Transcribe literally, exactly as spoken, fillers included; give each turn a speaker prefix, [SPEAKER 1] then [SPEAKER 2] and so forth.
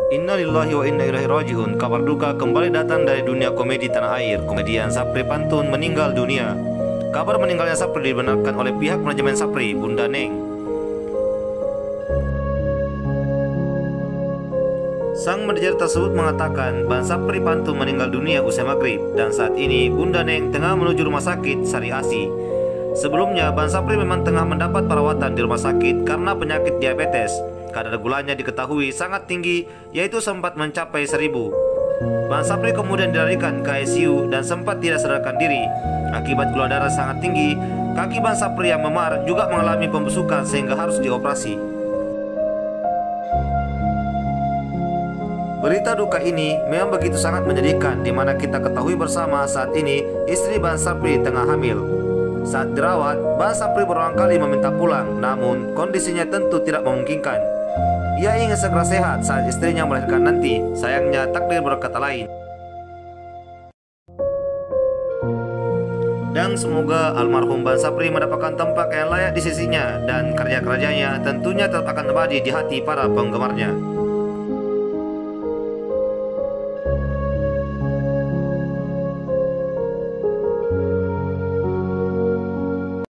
[SPEAKER 1] Inna lillahi wa inna ilaihi raji'un. Kabar duka kembali datang dari dunia komedi tanah air. Komedian Sapri Pantun meninggal dunia. Kabar meninggalnya Sapri dibenarkan oleh pihak manajemen Sapri, Bunda Neng. Sang manajer tersebut mengatakan Bang Sapri Pantun meninggal dunia usai maghrib, dan saat ini Bunda Neng tengah menuju rumah sakit Sari Asi. Sebelumnya Bang Sapri memang tengah mendapat perawatan di rumah sakit karena penyakit diabetes. Kadar gulanya diketahui sangat tinggi, yaitu sempat mencapai seribu. Bang Sapri kemudian dilarikan ke I C U dan sempat tidak sadarkan diri. Akibat gula darah sangat tinggi, kaki Bang Sapri yang memar juga mengalami pembusukan sehingga harus dioperasi. Berita duka ini memang begitu sangat menyedihkan, di mana kita ketahui bersama saat ini istri Bang Sapri tengah hamil. Saat dirawat, Bang Sapri berulang kali meminta pulang, namun kondisinya tentu tidak memungkinkan. Ia ingin segera sehat saat istrinya melahirkan nanti. Sayangnya takdir berkata lain. Dan semoga almarhum Bang Sapri mendapatkan tempat yang layak di sisinya, dan karya-karyanya tentunya tetap akan abadi di hati para penggemarnya.